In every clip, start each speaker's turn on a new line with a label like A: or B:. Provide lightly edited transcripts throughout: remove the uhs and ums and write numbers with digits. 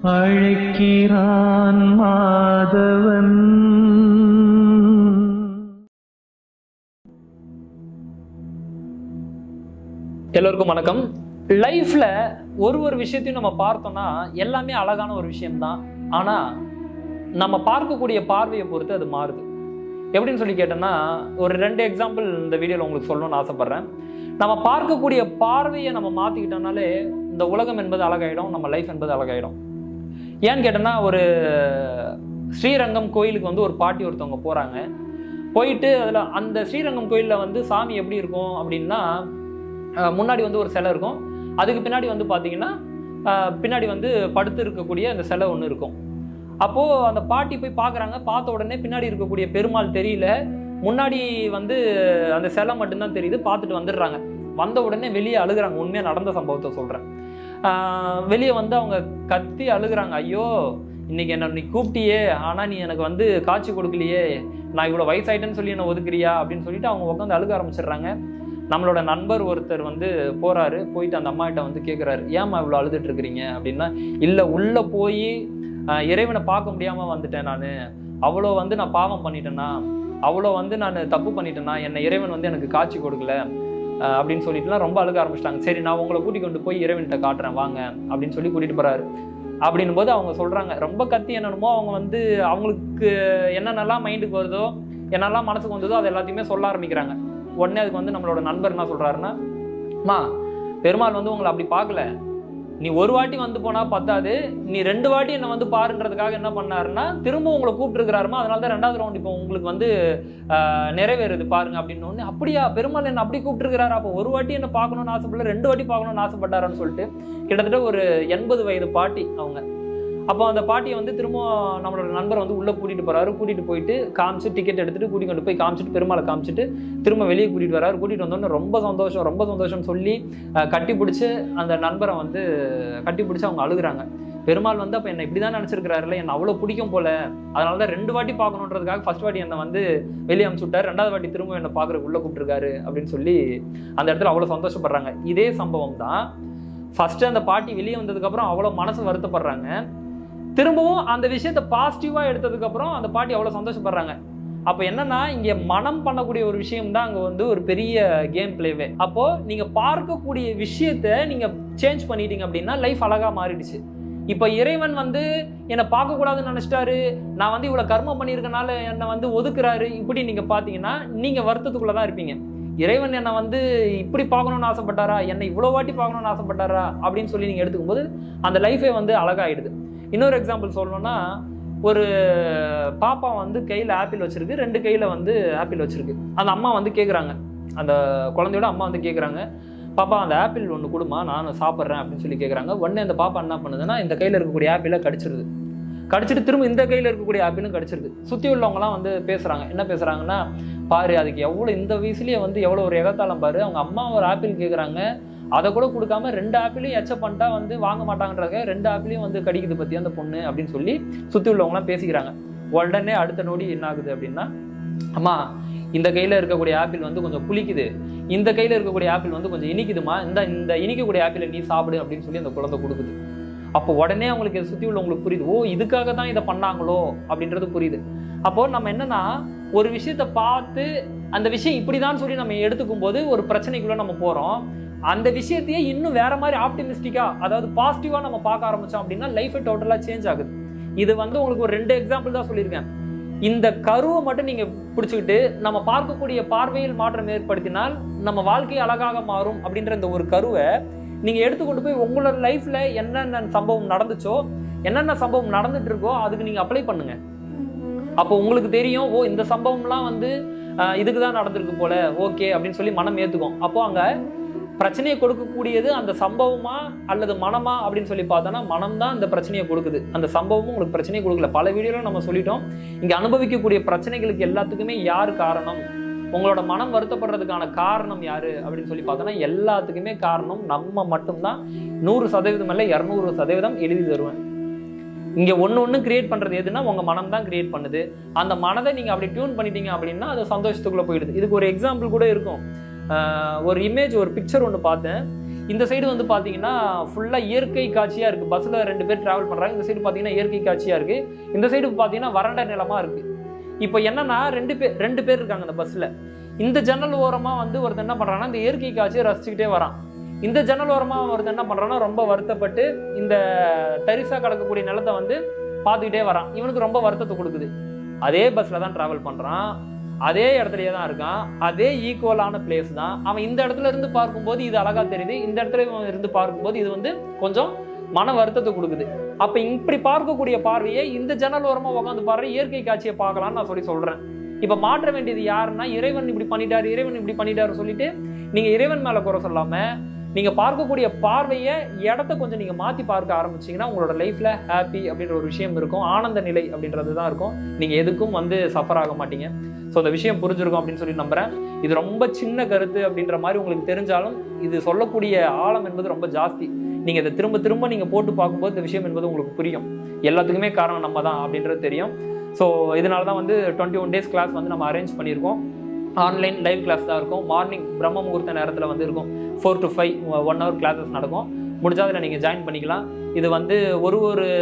A: அழைக்கிறான் மாதவன்.
B: எல்லோருக்கும் வணக்கம். லைஃப்ல ஒரு விஷயத்தையும் நம்ம பார்த்தோம்னா எல்லாமே அழகான ஒரு விஷயம்தான். ஆனா நம்ம பார்க்கக்கூடிய பார்வையை பொறுத்து அது மாறுது. எப்படின்னு சொல்லி கேட்டோம்னா, ஒரு 2 எக்ஸாம்பிள் இந்த வீடியோவில் உங்களுக்கு சொல்லணும்னு ஆசைப்படுறேன். நம்ம பார்க்கக்கூடிய பார்வையை நம்ம மாற்றிக்கிட்டோம்னாலே இந்த உலகம் என்பது அழகாயிடும், நம்ம லைஃப் என்பது அழகாயிடும். ஏன்னு கேட்டோம்னா, ஒரு ஸ்ரீரங்கம் கோயிலுக்கு ஒரு பாட்டி ஒருத்தவங்க போகிறாங்க. போயிட்டு அதில் அந்த ஸ்ரீரங்கம் கோயிலில் சாமி எப்படி இருக்கும் அப்படின்னா, முன்னாடி ஒரு சிலை இருக்கும். அதுக்கு பின்னாடி பார்த்தீங்கன்னா பின்னாடி படுத்து இருக்கக்கூடிய அந்த சிலை ஒன்று இருக்கும். அப்போது அந்த பாட்டி போய் பார்க்குறாங்க. பார்த்த உடனே பின்னாடி இருக்கக்கூடிய பெருமாள் தெரியல, முன்னாடி அந்த சிலை மட்டும்தான் தெரியுது. பார்த்துட்டு வந்துடுறாங்க. வந்த உடனே வெளியே அழுகுறாங்க. உண்மையாக நடந்த சம்பவத்தை சொல்கிறேன். வெளியே அவங்க கத்தி அழுகுறாங்க. ஐயோ, இன்னைக்கு என்ன நீ கூப்பிட்டியே, ஆனால் நீ எனக்கு காட்சி கொடுக்கலையே, நான் இவ்வளோ வயசாயிட்டேன்னு சொல்லி என்ன ஒதுக்குறியா அப்படின்னு சொல்லிட்டு அவங்க உட்காந்து அழுக ஆரம்பிச்சிடுறாங்க. நம்மளோட நண்பர் ஒருத்தர் போகிறாரு. போயிட்டு அந்த அம்மாகிட்ட கேட்குறாரு, ஏம்மா இவ்வளோ அழுதுட்டு இருக்கிறீங்க அப்படின்னா, இல்லை உள்ளே போய் இறைவனை பார்க்க முடியாமல் வந்துட்டேன், நான் அவ்வளோ நான் பாவம் பண்ணிட்டேன்னா, அவ்வளோ நான் தப்பு பண்ணிட்டேன்னா, என்னை இறைவன் எனக்கு காட்சி கொடுக்கல அப்படின்னு சொல்லிட்டுலாம் ரொம்ப அழுக ஆரம்பிச்சிட்டாங்க. சரி, நான் உங்களை கூட்டிக் கொண்டு போய் இறைவன்கிட்ட காட்டுறேன் வாங்க அப்படின்னு சொல்லி கூட்டிகிட்டு போகிறாரு. அப்படின்னும் போது அவங்க சொல்கிறாங்க, ரொம்ப கத்தி என்னென்னமோ அவங்க அவங்களுக்கு என்னென்னலாம் மைண்டுக்கு வருதோ, என்னெல்லாம் மனசுக்கு வந்ததோ அது எல்லாத்தையுமே சொல்ல ஆரம்பிக்கிறாங்க. உடனே அதுக்கு நம்மளோட நண்பர் என்ன சொல்கிறாருன்னா, அம்மா பெருமாள் உங்களை அப்படி பார்க்கல, நீ ஒரு வாட்டி போனால் பத்தாது, நீ 2 வாட்டி என்னை பாருன்றதுக்காக என்ன பண்ணாருன்னா திரும்ப உங்களை கூப்பிட்டுருக்கிறாருமா, அதனால தான் 2வது ரவுண்ட் இப்போ உங்களுக்கு நிறைவேறுது பாருங்க அப்படின்னு. ஒன்று அப்படியா, பெருமாள் என்ன அப்படி கூப்பிட்டுருக்கிறாரு, அப்போ ஒரு வாட்டி என்ன பார்க்கணும்னு ஆசைப்படல, 2 வாட்டி பார்க்கணும்னு ஆசைப்பட்டாரான்னு சொல்லிட்டு கிட்டத்தட்ட ஒரு 80 வயது பாட்டி அவங்க. அப்போ அந்த பாட்டியை திரும்ப நம்மளோட நண்பர் உள்ளே கூட்டிகிட்டு போகிறாரு. கூட்டிகிட்டு போயிட்டு காமிச்சு டிக்கெட் எடுத்துகிட்டு கூட்டிகிட்டு கொண்டு போய் காமிச்சிட்டு பெருமாளை காமிச்சிட்டு திரும்ப வெளியே கூட்டிகிட்டு வராரு. கூட்டிகிட்டு வந்தோடனே ரொம்ப சந்தோஷம் சொல்லி கட்டி பிடிச்சி அந்த நண்பரை கட்டி பிடிச்சி அவங்க அழுகுறாங்க. பெருமாள் அப்போ என்னை இப்படி தான் நினச்சிருக்கிறாருல, என்னை அவ்வளோ பிடிக்கும் போல, அதனால தான் 2 வாட்டி பார்க்கணுன்றதுக்காக ஃபர்ஸ்ட் வாட்டி என்னை வெளியே அனுப்பிச்சு விட்டார், 2வது வாட்டி திரும்ப என்னை பார்க்குறதுக்கு உள்ளே கூப்பிட்டுருக்காரு அப்படின்னு சொல்லி அந்த இடத்துல அவ்வளோ சந்தோஷப்படுறாங்க. இதே சம்பவம் தான் ஃபஸ்ட்டு அந்த பாட்டி வெளியே வந்ததுக்கப்புறம் அவ்வளோ மனசு வருத்தப்படுறாங்க. திரும்பவும் அந்த விஷயத்தை பாசிட்டிவாக எடுத்ததுக்கப்புறம் அந்த பாட்டி அவ்வளோ சந்தோஷப்படுறாங்க. அப்போ என்னன்னா, இங்கே மனம் பண்ணக்கூடிய ஒரு விஷயம் தான் அங்கே ஒரு பெரிய கேம் பிளேவே. அப்போது நீங்கள் பார்க்கக்கூடிய விஷயத்தை நீங்கள் சேஞ்ச் பண்ணிட்டீங்க அப்படின்னா லைஃப் அழகாக மாறிடுச்சு. இப்போ இறைவன் என்னை பார்க்கக்கூடாதுன்னு நினச்சிட்டாரு, நான் இவ்வளோ கர்மம் பண்ணியிருக்கனால என்னை ஒதுக்குறாரு, இப்படி நீங்கள் பார்த்தீங்கன்னா நீங்கள் வருத்தத்துக்குள்ளே தான் இருப்பீங்க. இறைவன் என்னை இப்படி பார்க்கணுன்னு ஆசைப்பட்டாரா, என்னை இவ்வளோ வாட்டி பார்க்கணுன்னு ஆசைப்பட்டாரா அப்படின்னு சொல்லி நீங்கள் எடுத்துக்கும் போது அந்த லைஃபே அழகாயிடுது. இன்னொரு எக்ஸாம்பிள் சொல்லணும்னா, ஒரு பாப்பா கையில் ஆப்பிள் வச்சிருக்கு, 2 கையில் ஆப்பிள் வச்சிருக்கு. அந்த அம்மா கேட்குறாங்க, அந்த குழந்தையோட அம்மா கேட்குறாங்க, பாப்பா அந்த ஆப்பிள் ஒன்று கொடுமா, நான் சாப்பிட்றேன் அப்படின்னு சொல்லி கேட்குறாங்க. உடனே அந்த பாப்பா என்ன பண்ணுதுன்னா, இந்த கையில் இருக்கக்கூடிய ஆப்பிளை கடிச்சிருது. கடிச்சிட்டு திரும்ப இந்த கையில் இருக்கக்கூடிய ஆப்பிளும் கடிச்சிருது. சுற்றி உள்ளவங்களாம் பேசுகிறாங்க. என்ன பேசுகிறாங்கன்னா, பாரு அதுக்கு எவ்வளோ இந்த வயசுலேயே எவ்வளோ ஒரு எகத்தாலம் பாரு, அவங்க அம்மா ஒரு ஆப்பிள் கேட்குறாங்க, அதை கூட கொடுக்காம 2 ஆப்பிளையும் எச்சப் பண்ணிட்டா வாங்க மாட்டாங்கன்றதுக்காக 2 ஆப்பிளையும் கடிக்குது பற்றி அந்த பொண்ணு அப்படின்னு சொல்லி சுற்றி உள்ளவங்களாம் பேசிக்கிறாங்க. உடனே அடுத்த நொடி என்ன ஆகுது அப்படின்னா, அம்மா இந்த கையில் இருக்கக்கூடிய ஆப்பிள் கொஞ்சம் புளிக்குது, இந்த கையில் இருக்கக்கூடிய ஆப்பிள் கொஞ்சம் இனிக்குதுமா, இந்த இனிக்கக்கூடிய ஆப்பிளை நீ சாப்பிடு அப்படின்னு சொல்லி அந்த குழந்தை கொடுக்குது. அப்போ உடனே அவங்களுக்கு சுற்றி உள்ளவங்களுக்கு புரியுது, ஓ இதுக்காக தான் இதை பண்ணாங்களோ அப்படின்றது புரியுது. அப்போது நம்ம என்னன்னா, ஒரு விஷயத்தை பார்த்து அந்த விஷயம் இப்படிதான் சொல்லி நம்ம எடுத்துக்கும் போது ஒரு பிரச்சனைக்குள்ளே நம்ம போகிறோம். அந்த விஷயத்தையே இன்னும் வேற மாதிரி ஆப்டிமிஸ்டிக்கா, அதாவது பாசிட்டிவா நம்ம பார்க்க ஆரம்பிச்சோம் அப்படின்னா லைஃபே டோட்டலா சேஞ்ச் ஆகுது. இது உங்களுக்கு ஒரு 2 எக்ஸாம்பிள் தான் சொல்லியிருக்கேன். இந்த கருவை மட்டும் நீங்க பிடிச்சிக்கிட்டு நம்ம பார்க்கக்கூடிய பார்வையில் மாற்றம் ஏற்படுத்தினால் நம்ம வாழ்க்கை அழகாக மாறும் அப்படின்ற இந்த ஒரு கருவை நீங்க எடுத்துக்கொண்டு போய் உங்களோட லைஃப்ல என்னென்ன சம்பவம் நடந்துச்சோ, என்னென்ன சம்பவம் நடந்துட்டு இருக்கோ அதுக்கு நீங்க அப்ளை பண்ணுங்க. அப்போ உங்களுக்கு தெரியும், ஓ இந்த சம்பவம்லாம் இதுக்கு தான் நடந்திருக்கு போல, ஓகே அப்படின்னு சொல்லி மனம் ஏத்துக்கும். அப்போ அங்க பிரச்சனையை கொடுக்கக்கூடியது அந்த சம்பவமா அல்லது மனமா அப்படின்னு சொல்லி பார்த்தோன்னா, மனம் தான் இந்த பிரச்சனையை கொடுக்குது. அந்த சம்பவமும் உங்களுக்கு பிரச்சனையை கொடுக்கல. பல வீடியோல நம்ம சொல்லிட்டோம், இங்க அனுபவிக்கக்கூடிய பிரச்சனைகளுக்கு எல்லாத்துக்குமே யார் காரணம், உங்களோட மனம் வருத்தப்படுறதுக்கான காரணம் யாரு அப்படின்னு சொல்லி பார்த்தோன்னா, எல்லாத்துக்குமே காரணம் நம்ம மட்டும்தான். 100% அல்ல 200% எழுதி தருவேன். இங்க ஒன்று கிரியேட் பண்றது எதுனா உங்க மனம் தான் கிரியேட் பண்ணுது. அந்த மனதை நீங்க அப்படி டியூன் பண்ணிட்டீங்க அப்படின்னா அது சந்தோஷத்துக்குள்ள போயிடுது. இதுக்கு ஒரு எக்ஸாம்பிள் கூட இருக்கும். ஒரு இமேஜ், ஒரு பிக்சர் ஒன்று பார்த்தேன். இந்த சைடு வந்து பார்த்தீங்கன்னா ஃபுல்லாக இயற்கை காட்சியாக இருக்குது. பஸ்ஸில் 2 பேர் ட்ராவல் பண்ணுறாங்க. இந்த சைடு பார்த்தீங்கன்னா இயற்கை காட்சியாக இருக்குது. இந்த சைடு பார்த்தீங்கன்னா வறண்ட நிலமாக இருக்குது. இப்போ என்னன்னா 2 பேர் இருக்காங்க அந்த பஸ்ஸில். இந்த ஜன்னல் ஓரமாக வந்து ஒருத்தர் என்ன பண்ணுறாங்கன்னா இந்த இயற்கை காட்சியை ரசிச்சுக்கிட்டே வரான். இந்த ஜன்னல் ஓரமாக ஒருத்தர் என்ன பண்ணுறான்னா ரொம்ப வருத்தப்பட்டு இந்த தரிசாக கிடக்கக்கூடிய நிலத்தை வந்து பார்த்துக்கிட்டே வரான். இவனுக்கு ரொம்ப வருத்தத்தை கொடுக்குது. அதே பஸ்ஸில் தான் ட்ராவல் பண்ணுறான், அதே இடத்துலயே தான் இருக்கான், அதே ஈக்குவலான பிளேஸ் தான். அவன் இந்த இடத்துல இருந்து பார்க்கும்போது இது அழகா தெரியுது, இந்த இடத்துல இருந்து பார்க்கும்போது இது வந்து கொஞ்சம் மன வருத்தத்தை கொடுக்குது. அப்ப இப்படி பார்க்கக்கூடிய பார்வையை இந்த ஜன்னல் ஓரமா உட்காந்து பாரு, இயற்கை காட்சியை பார்க்கலாம்னு நான் சொல்றேன். இப்ப மாற்ற வேண்டியது யாருன்னா, இறைவன் இப்படி பண்ணிட்டாரு, இறைவன் இப்படி பண்ணிட்டாரு சொல்லிட்டு நீங்க இறைவன் மேல குறை சொல்லாம நீங்க பார்க்கக்கூடிய பார்வையை இடத்த கொஞ்சம் நீங்க மாத்தி பார்க்க ஆரம்பிச்சீங்கன்னா உங்களோட லைஃப்ல ஹாப்பி அப்படின்ற ஒரு விஷயம் இருக்கும், ஆனந்த நிலை அப்படின்றது தான் இருக்கும். நீங்க எதுக்கும் வந்து சஃபர் ஆக மாட்டீங்க. ஸோ அந்த விஷயம் புரிஞ்சிருக்கும் அப்படின்னு சொல்லி நம்புறேன். இது ரொம்ப சின்ன கருத்து அப்படின்ற மாதிரி உங்களுக்கு தெரிஞ்சாலும் இது சொல்லக்கூடிய ஆழம் என்பது ரொம்ப ஜாஸ்தி. நீங்க இதை திரும்ப திரும்ப நீங்க போட்டு பார்க்கும்போது இந்த விஷயம் என்பது உங்களுக்கு புரியும். எல்லாத்துக்குமே காரணம் நம்ம தான் அப்படின்றது தெரியும். ஸோ இதனால தான் வந்து 21 days கிளாஸ் வந்து நம்ம அரேஞ்ச் பண்ணியிருக்கோம். ஆன்லைன் லைவ் கிளாஸ் தான் இருக்கும். மார்னிங் பிரம்ம முகூர்த்த நேரத்தில் வந்து இருக்கும். 4 to 5 1 hour கிளாஸஸ் நடக்கும். முடிஞ்சா அதில் நீங்கள் ஜாயின் பண்ணிக்கலாம். இது வந்து ஒரு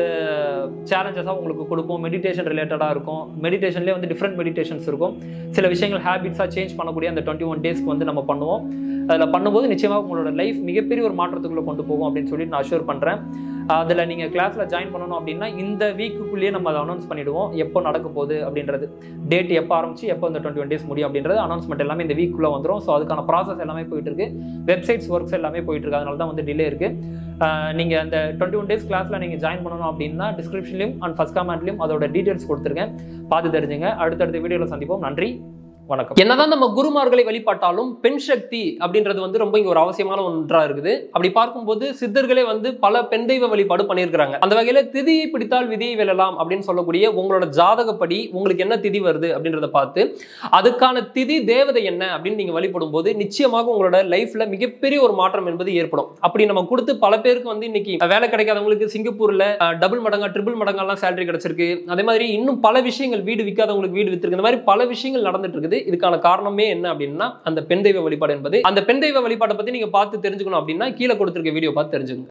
B: சேலஞ்சஸாக உங்களுக்கு கொடுக்கும். மெடிடேஷன் ரிலேட்டடாக இருக்கும். மெடிடேஷன்லேயே வந்து டிஃப்ரெண்ட் மெடிடேஷன்ஸ் இருக்கும். சில விஷயங்கள் ஹேபிட்ஸாக சேஞ்ச் பண்ணக்கூடிய அந்த 21 daysக்கு வந்து நம்ம பண்ணுவோம். அதில் பண்ணும்போது நிச்சயமாக உங்களோட லைஃப் மிகப்பெரிய ஒரு மாற்றத்துக்குள்ளே கொண்டு போகும் அப்படின்னு சொல்லி நான் அஷ்யூர் பண்ணுறேன். அதில் நீங்கள் கிளாஸில் ஜாயின் பண்ணணும் அப்படின்னா இந்த வீக்குள்ளேயே நம்ம அதை அனௌன்ஸ் பண்ணிவிடுவோம், எப்போ நடக்க போகுது அப்படின்றது. டேட் எப்போ ஆரம்பிச்சு எப்போ இந்த 21 days முடியும் அப்படின்றது அனௌன்ஸ்மெண்ட் எல்லாமே இந்த வீக்குள்ளே வந்துடும். ஸோ அதுக்கான ப்ராசஸ் எல்லாமே போயிட்டு இருக்கு. வெப்சைட்ஸ் ஒர்க்ஸ் எல்லாமே போயிட்டு இருக்கு. அதனால தான் வந்து டிலே இருக்குது. நீங்கள் அந்த 21 days கிளாஸில் நீங்கள் ஜாயின் பண்ணணும் அப்படின்னா டிஸ்கிரிப்ஷன்லையும் அண்ட் ஃபர்ஸ்ட் கமெண்ட்லையும் அதோட டீட்டெயில்ஸ் கொடுத்துருக்கேன், பார்த்து தெரிஞ்சுங்க. அடுத்தடுத்த வீடியோவில் சந்திப்போம். நன்றி, வணக்கம். என்னதான் நம்ம குருமார்களை வழிபாட்டாலும் பெண் சக்தி அப்படின்றது வந்து ரொம்ப இங்க ஒரு அவசியமான ஒன்றா இருக்குது. அப்படி பார்க்கும்போது சித்தர்களே வந்து பல பெண் தெய்வ வழிபாடு பண்ணியிருக்காங்க. அந்த வகையில திதியை பிடித்தால் விதியை வெல்லலாம் அப்படின்னு சொல்லக்கூடிய உங்களோட ஜாதகப்படி உங்களுக்கு என்ன திதி வருது அப்படின்றத பார்த்து அதுக்கான திதி தேவதை என்ன அப்படின்னு நீங்க வழிபடும் போது நிச்சயமாக உங்களோட லைஃப்ல மிகப்பெரிய ஒரு மாற்றம் என்பது ஏற்படும். அப்படி நம்ம கொடுத்து பல பேருக்கு வந்து இன்னைக்கு வேலை கிடைக்காதவங்களுக்கு சிங்கப்பூர்ல டபுள் மடங்கா ட்ரிபிள் மடங்கெல்லாம் சேலரி கிடைச்சிருக்கு. அதே மாதிரி இன்னும் பல விஷயங்கள், வீடு விற்காதவங்களுக்கு வீடு வித்திருக்கு. இந்த மாதிரி பல விஷயங்கள் நடந்துட்டு இருக்குது. இதுக்கான காரணமே என்ன அப்படின்னா அந்த பெண் தெய்வ வழிபாடு என்பது. அந்த பெண் தெய்வ வழிபாட்டை பத்தி நீங்க பார்த்து தெரிஞ்சுக்கணும் அப்படின்னா கீழே கொடுத்திருக்க வீடியோ பார்த்து தெரிஞ்சுக்கணும்.